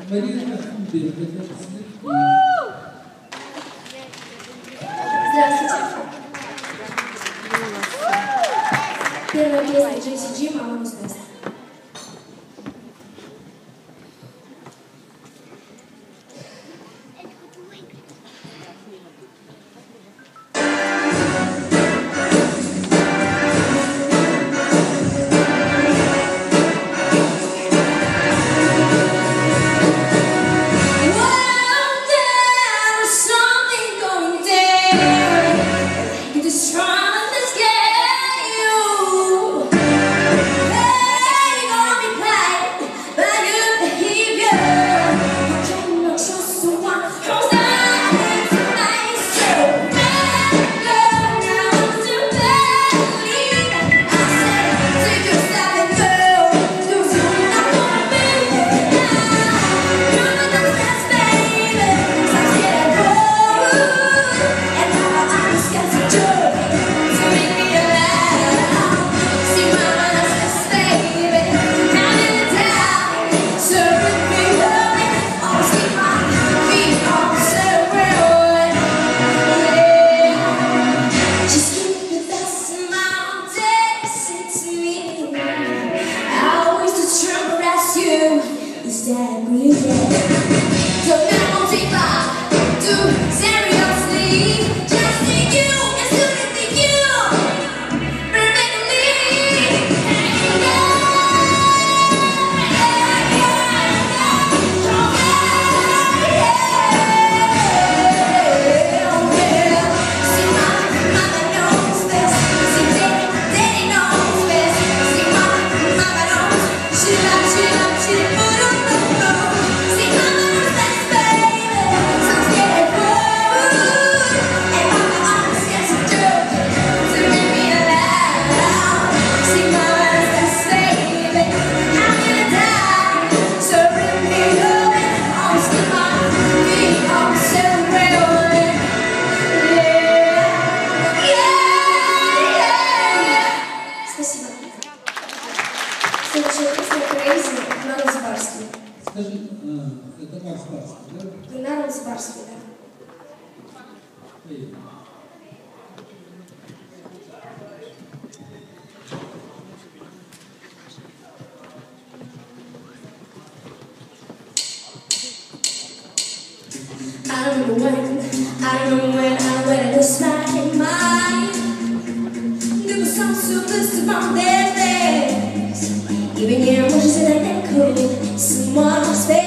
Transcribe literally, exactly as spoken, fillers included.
Марина Хумберга. Здравствуйте. Первая песня Джесси Джи «Мама Муспест». Is that real? So now I'll take back to seriously. Just need you and soon to be you. Perfectly. Hey, yeah, yeah, yeah, yeah. Oh, yeah, oh, yeah. See, mama, mama knows best. See, daddy, daddy knows best. See, mama, mama knows. She loves, she loves, she loves. Скажи, это Макс Барский, да? Макс Барский, да. Эй. I don't know when, I don't know when, I don't know when I lost my mind. There was some superstar from their face. Even here, what you said I could. Someone was there.